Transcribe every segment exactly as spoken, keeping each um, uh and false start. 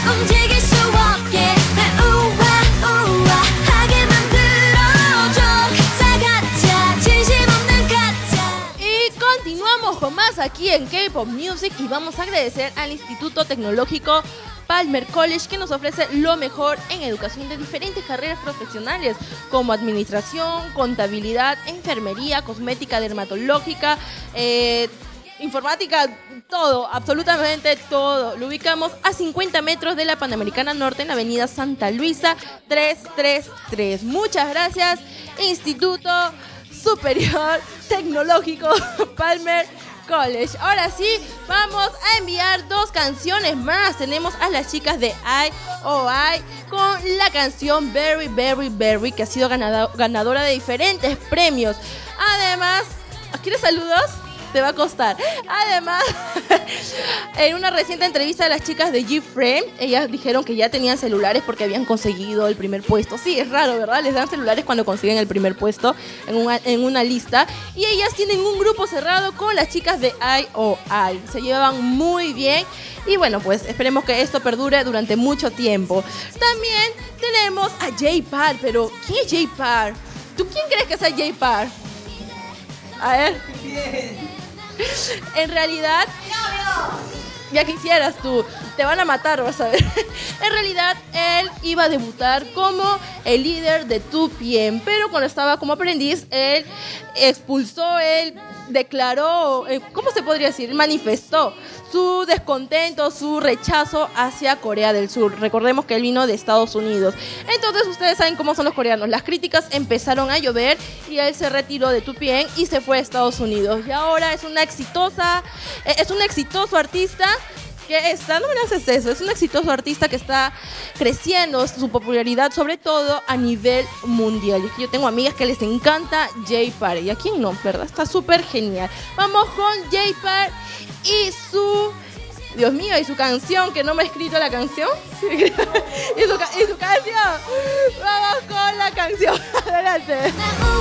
움직일 수 없게 날 우와 우와 하게 만들어줘 가짜 가짜 진심 없는 가짜. Y continuamos con más aquí en K-Pop Music y vamos a agradecer al Instituto Tecnológico Palmer College, que nos ofrece lo mejor en educación de diferentes carreras profesionales como administración, contabilidad, enfermería, cosmética dermatológica, eh, informática, todo, absolutamente todo. Lo ubicamos a cincuenta metros de la Panamericana Norte en la avenida Santa Luisa trescientos treinta y tres. Muchas gracias, Instituto Superior Tecnológico Palmer College. Ahora sí, vamos a enviar dos canciones más. Tenemos a las chicas de I O I con la canción Very, Very, Very, que ha sido ganado, ganadora de diferentes premios. Además, ¿quieres saludos? Te va a costar. Además, en una reciente entrevista de las chicas de G-Frame, ellas dijeron que ya tenían celulares porque habían conseguido el primer puesto. Sí, es raro, ¿verdad? Les dan celulares cuando consiguen el primer puesto en una, en una lista. Y ellas tienen un grupo cerrado con las chicas de I O I. Se llevan muy bien. Y bueno, pues esperemos que esto perdure durante mucho tiempo. También tenemos a J-Par. Pero, ¿quién es J-Par? ¿Tú quién crees que sea J-Par? A ver. En realidad, ya quisieras tú, te van a matar, vas a ver. En realidad, él iba a debutar como el líder de two P M, pero cuando estaba como aprendiz, él expulsó, él declaró, ¿cómo se podría decir? Manifestó su descontento, su rechazo hacia Corea del Sur. Recordemos que él vino de Estados Unidos. Entonces ustedes saben cómo son los coreanos. Las críticas empezaron a llover y él se retiró de two P M y se fue a Estados Unidos. Y ahora es una exitosa, es un exitoso artista que está, no me haces eso, es un exitoso artista que está creciendo su popularidad, sobre todo a nivel mundial. Y yo tengo amigas que les encanta J-Par, y a quién no, ¿verdad? Está súper genial. Vamos con J-Par y su, Dios mío, y su canción, que no me he escrito la canción. y, su, y su canción. Vamos con la canción. Adelante.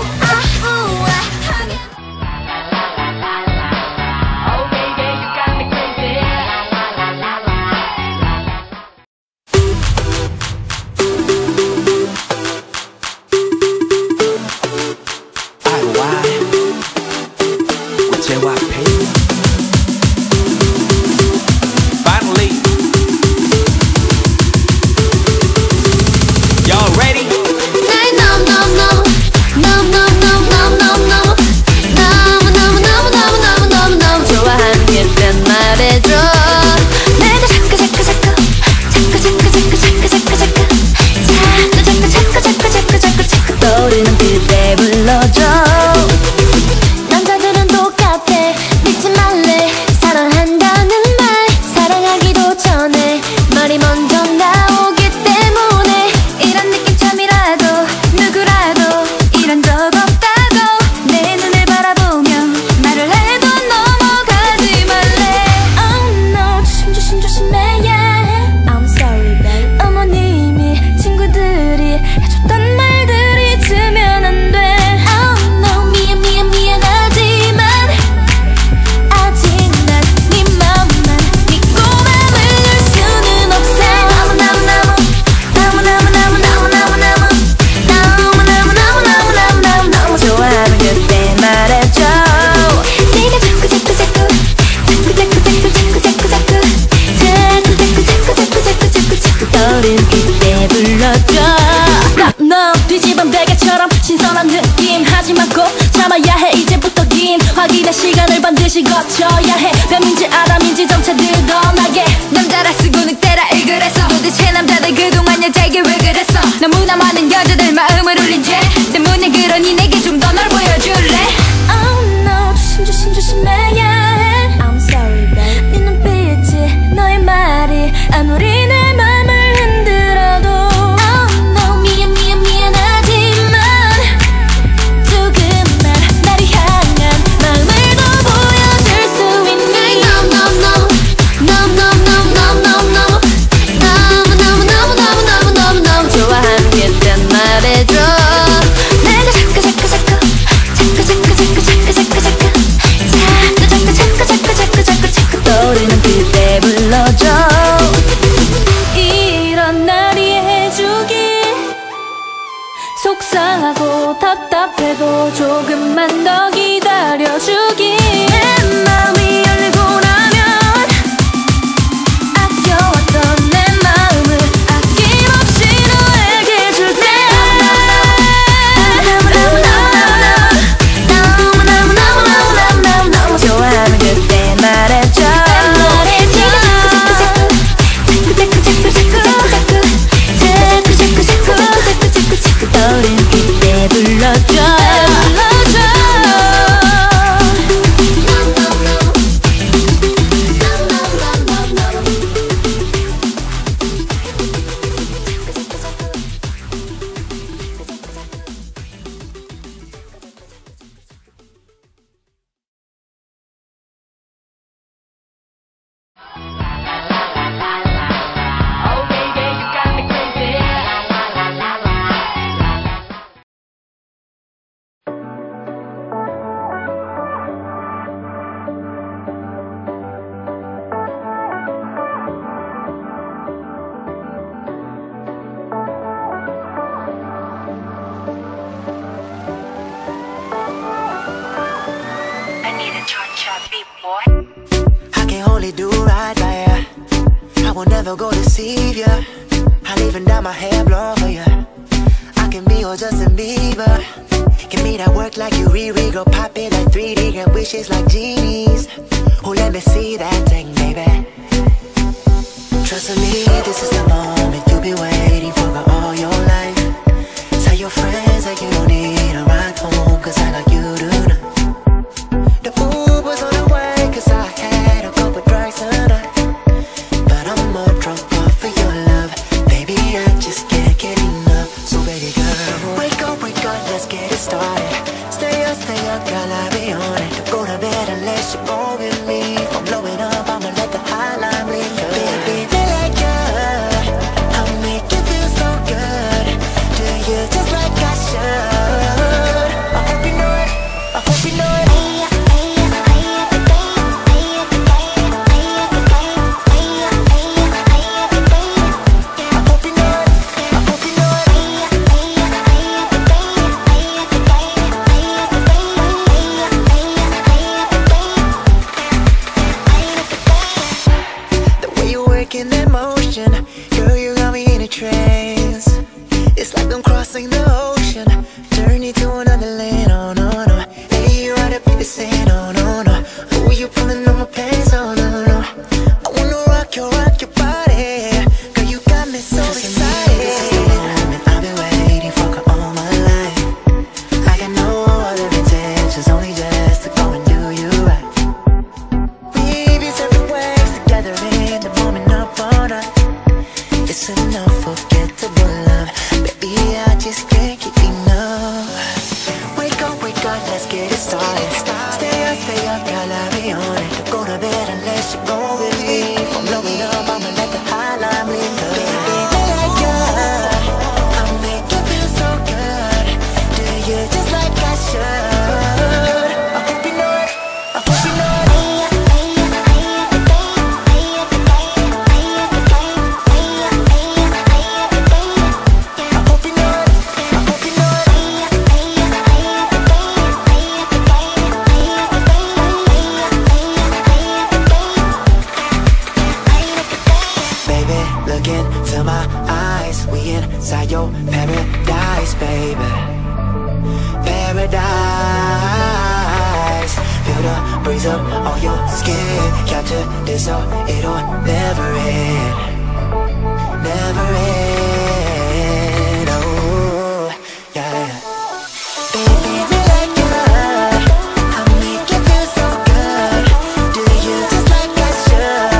확인의 시간을 반드시 거쳐야 해. 뱀인지 아담인지 점차 드러나게. 남자라 쓰고 늑대라 일그랬어. 도대체 남자들 그동안 여자에게 왜 그랬어. 너무나 많은 여자들 마음을 울린 죄 때문에 그러니 내게 좀 더 널 보여줄래. Oh no, 조심 조심 조심해야 해. I'm sorry babe. 네 눈빛이 너의 말이 아무리 내 맘을 흔들어도 Oh no, 미안 미안 미안하지만 조금만 나를 향한 마음을 더 보여줄 수 있니. No no no no no 조금만 더 기다려주기 내 마음이 열리고 나면 아껴왔던 내 마음을 아낌없이 너에게 줄게 너무너무너무너무너무너무너무 좋아하면 그때 말해줘 떠오른 그때 불러줘 I can only do right by ya. I will never go deceive ya. I'll even dye my hair blonde for ya. I can be your Justin Bieber. Give me that work like you Riri. Go pop it like three D. Get wishes like genies. Oh, let me see that thing, baby. Trust me, this is the moment you've been waiting for all your life. Tell your friends that you don't need a ride home, cause I got you tonight. The Uber's on the way, cause I had a couple drinks tonight. But I'm more drunk off of your love. Baby, I just can't get enough. So baby girl, wake up, wake up, let's get it started. Stay up, stay up, girl, I'll be on it. Don't go to bed unless you're on with me. If I'm blowing up, I'ma let the highline bleed. Baby, they like you, I'll make you feel so good. Do you just like I should? I hope you know it, I hope you know it. In that motion, girl, you got me in a trance. It's like I'm crossing the ocean, journey to another land. Oh no no, hey, you right up in the sand. Oh no no, oh, you pulling on my pants. Oh no no, I wanna rock your rock your body, girl, you got me so excited. This is the moment I've been waiting for all my life. I got no other intentions, only just to go and do you right. We be separate ways together in the moment. It's an unforgettable love. Baby, I just can't get enough. Wake up, wake up, let's get it started. Stay up, stay up, girl, I'll be on it. Don't go to bed unless you go with me. If I'm blowing up, I'ma let the highline bleed. Baby, they like you, I'll make you feel so good. Do you just like I should? I hope you know it, I hope you know it. Into my eyes, we inside your paradise, baby. Paradise. Feel the breeze up on your skin. Capture this so it'll never end. Never end. Oh, yeah. Baby, we like you. I'll make you feel so good. Do you just like I should?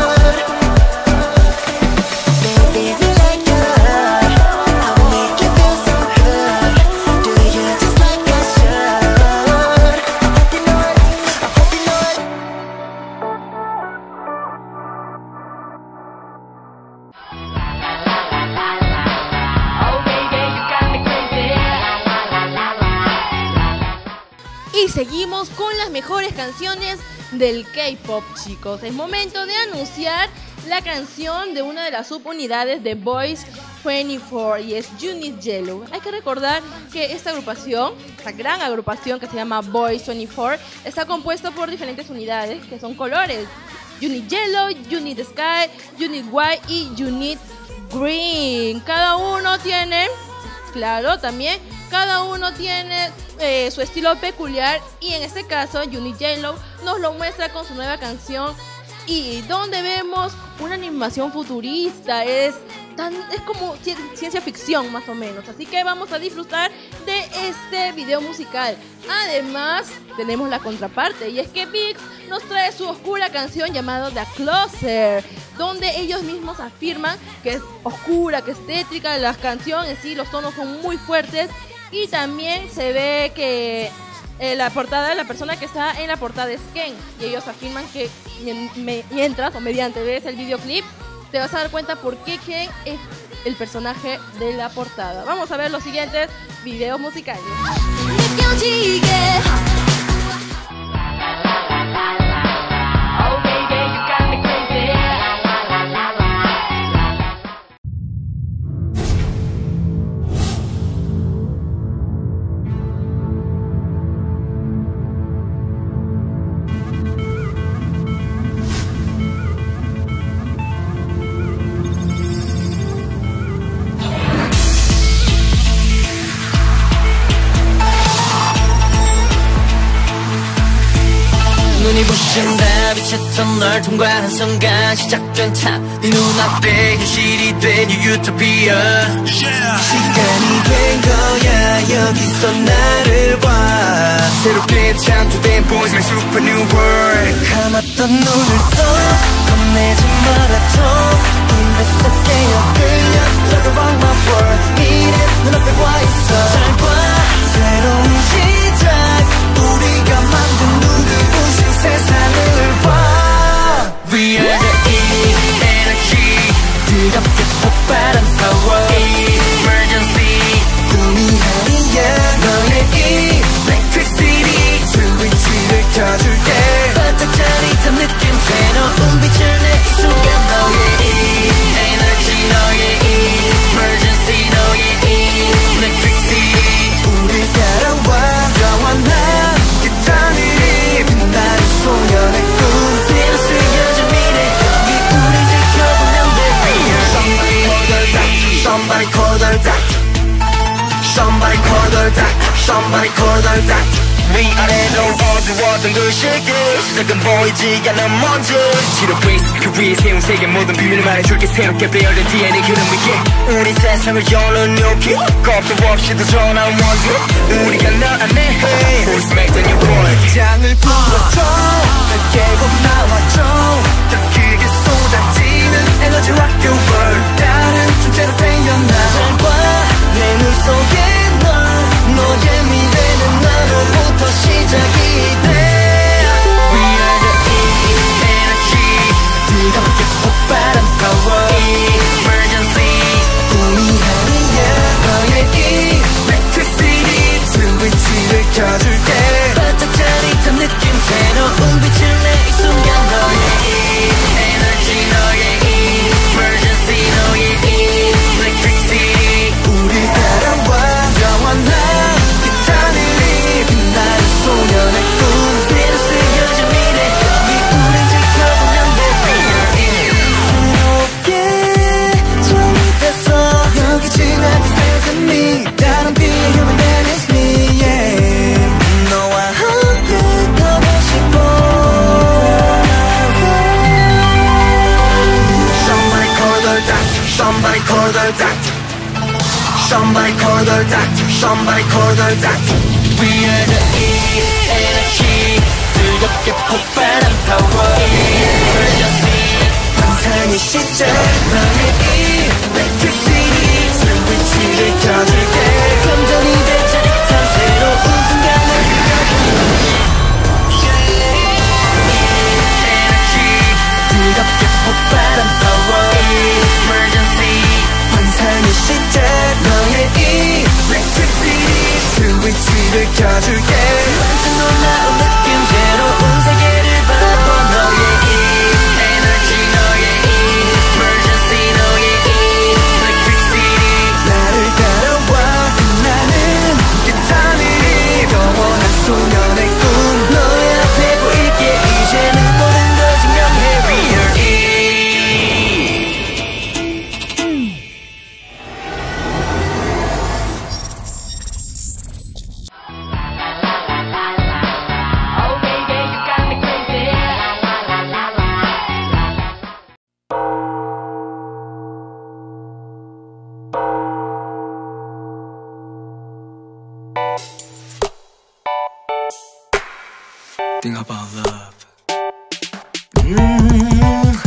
Y seguimos con las mejores canciones del K-pop, chicos. Es momento de anunciar la canción de una de las subunidades de Boys veinticuatro y es Unit Yellow. Hay que recordar que esta agrupación, esta gran agrupación que se llama Boys veinticuatro, está compuesta por diferentes unidades que son colores: Unit Yellow, Unit Sky, Unit White y Unit Green. Cada uno tiene, claro, también cada uno tiene eh, su estilo peculiar, y en este caso Unit Yellow nos lo muestra con su nueva canción, y donde vemos una animación futurista. Es tan, es como ci- ciencia ficción más o menos, así que vamos a disfrutar de este video musical. Además tenemos la contraparte, y es que VIXX nos trae su oscura canción llamada The Closer, donde ellos mismos afirman que es oscura, que es tétrica. La canción en sí, los tonos son muy fuertes, y también se ve que eh, la portada, la persona que está en la portada es Ken, y ellos afirman que mien- me- mientras o mediante ves el videoclip te vas a dar cuenta por qué Ken es el personaje de la portada. Vamos a ver los siguientes videos musicales. 느껴지게 눈이 부신다 빛쳤던 널 통과한 순간 시작된 탑 네 눈앞에 현실이 된 이 유토피아 yeah. 시간이 된 거야 여기서 나를 봐 새롭게 창조된 boys like super new world 감았던 눈을 떠 겁내지 말아줘 힘을 쏟게 끌려 들어가 rock my world 미래 눈앞에 와 있어 잘 봐 새로운 시작 우리가 만든 눈부신 세상을 봐 We are the E energy 뜨겁게 폭발한 power emergency 꿈이 아니야 너의 electricity 스위치를 켜줄게 반짝 짜릿한 느낌 새로운 빛을 내 이 순간 너의 E energy 너의 emergency 너의 electricity 우릴 따라와 영원한 그 하늘이 빛나는 소년의 꿈 새로 쓰여진 미래 여기 우릴 지켜보면 돼 Somebody call the doctor Somebody call the doctor Somebody call the doctor 위아래로 어두웠던 그 시기 시작은 보이지 않는 먼지 치료 베이스 그 위에 세운 세계 모든 비밀을 말해줄게 새롭게 배열된 디엔에이 흐름 위에 우리 세상을 여는 new kid 겁도 없이 도전한 원주 우리가 널 안내해 Who's make the new world 장을 풀어줘 날 깨고 나와줘 더 크게 쏟아지는 에너지 rock your world 다른 존재로 태어나 잘 봐 내 눈 속에 널 너의 미래는 나로부터 시작이 돼 We are the E energy 뜨겁게 폭발한 power emergency 꿈이 아니야 너의 electricity 스위치를 켜줄게 반짝 짜릿한 느낌 새로운 빛을 내 이 순간 너의 E energy 너의 emergency 너의 electricity 우릴 따라와 영원한 그 하늘이 빛나는 소년의 꿈 새로 쓰여진 미래 여기 우린 지켜보면 돼 새롭게 정리됐어 여기 지나친 세상이 다른 비의 human that is me yeah. 너와 함께 가고 싶어 Somebody call the doctor Somebody call the doctor Somebody call the doctor Somebody call the doctor We are the E energy 뜨겁게 폭발한 power emergency 환상의 시작 너의 electricity 스위치를 켜줄게 감정이 될 짜릿한 새로운 순간을 energy 뜨겁게 폭발한 power emergency 환상의 시작 너의 electricity 스위치를 켜줄게 완전 놀라운 느낌 새로운 세계를 바라봐 너의 E energy 너의 Think about love. 음.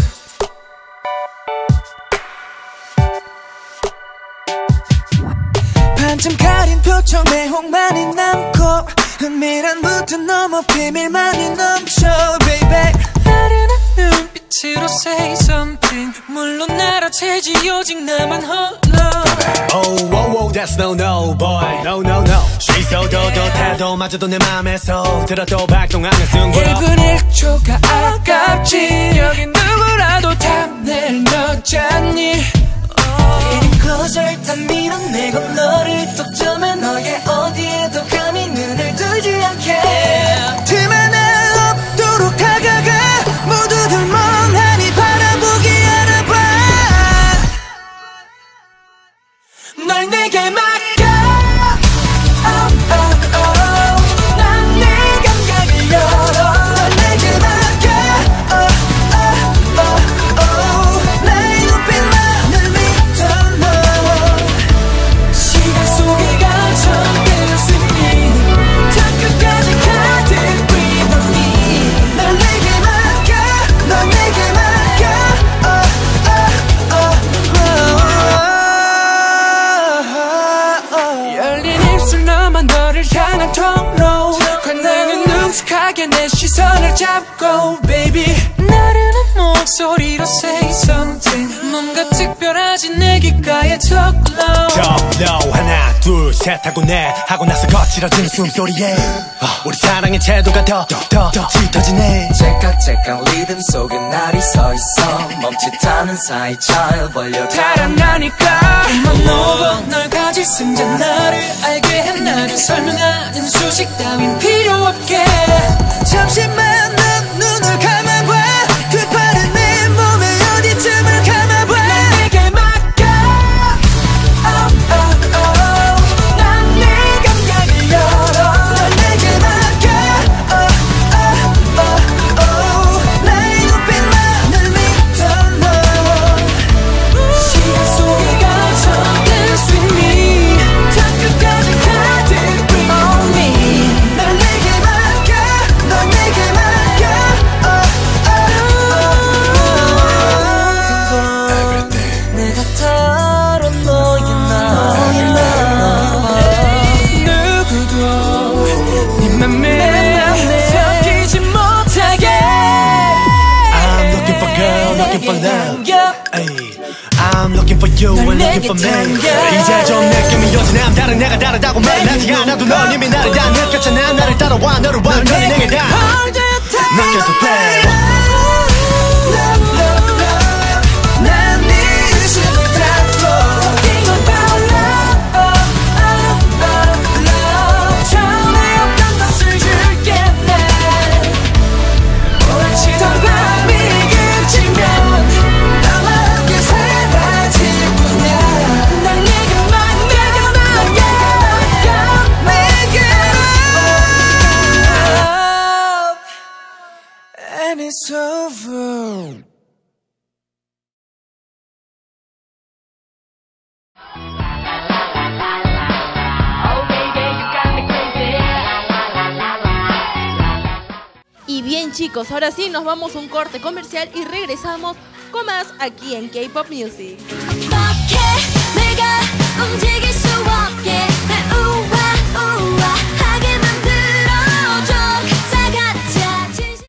반쯤 가린 표정 매혹만이 남고 은밀한 무드 넘어 비밀만이 넘쳐 baby. 나른한 눈빛으로 say something. 물론 알아채지 오직 나만 홀로. Oh, whoa, whoa, that's no, no, boy. No, no, no. 쉴서도 더 태도 마저도 내 맘에서 들어도 발동하는 승부로 일 분 일 초가 아깝지. 여기 누구라도 탐낼 너잖니. Getting closer 다 밀어내고 너를 독점해 너의 어디에도 감히 눈을 뜨지 않게. 틈 하나 없도록 다가가 모두들 멍하니 바라보기 알아봐. 널 내게 맡겨. Oh, oh, oh. 난 네 감각을 열어. 널 내게 맡겨. Oh, oh, oh, oh. 나의 눈빛만을 믿어 너. 시간 속에 갇혀 들 수 있니. 다 끝까지 가득 breathe on me. 널 내게 맡겨. 널 내게 맡겨. Oh, oh, oh, oh. 열린 입술 너만 너를 향한 통로. 관나는 능숙하게 내 시선을 잡고 baby. 나른한 목소리로 say something. 뭔가 특별하지 내 귓가에 talk low. Talk low. 하나 둘 셋 하고 넷 하고 나서 거칠어지는 숨소리에 우리 사랑의 태도가 더 더 더 짙어지네. 째깍째깍 리듬 속에 날이 서 있어. 멈칫하는 사이 잘 벌려 달아나니까. 넌 너고 널 가질 승자 나를 알게 해. 나를 설명하는 수식 따윈 필요 없게. 잠시만 넌 눈을 감아봐. 그 파란 내 몸의 어디쯤을 감아봐. 난 내게 맡겨. Oh, oh, oh. 난 네 감각을 열어. 널 내게 맡겨. Oh, oh, oh, oh. 나의 눈빛만을 믿어 너. 시간 속에 갇혀 들 수 있니. 다 끝까지 가득 breathe on me. 널 내게 맡겨. 널 내게 맡겨. Oh, oh, oh. Everything. 내가 다른 너의 나. 누구도 네 맘에 섞이지 못하게. I'm looking for girl, looking for love. Ay, I'm looking for you and looking for me. 이제 좀 느낌이 오지. 남다른 내가 다르다고 말하지 않아도 넌 이미 나를 다 느꼈잖아. 나를 따라와 너를 완전히 내게 다 느껴도 돼. 난 네 의식을 닫고 Think about love, oh, oh, oh, love. 처음에 없던 것을 줄게 난. 오래치던 밤이 그치면 너와 함께 사라질 뿐이야. 날 내게 맡겨. 널 내게 맡겨. 내게 And it's over. Y bien chicos, ahora sí nos vamos a un corte comercial y regresamos con más aquí en K-Pop Music. 어떻게 내가 움직일 수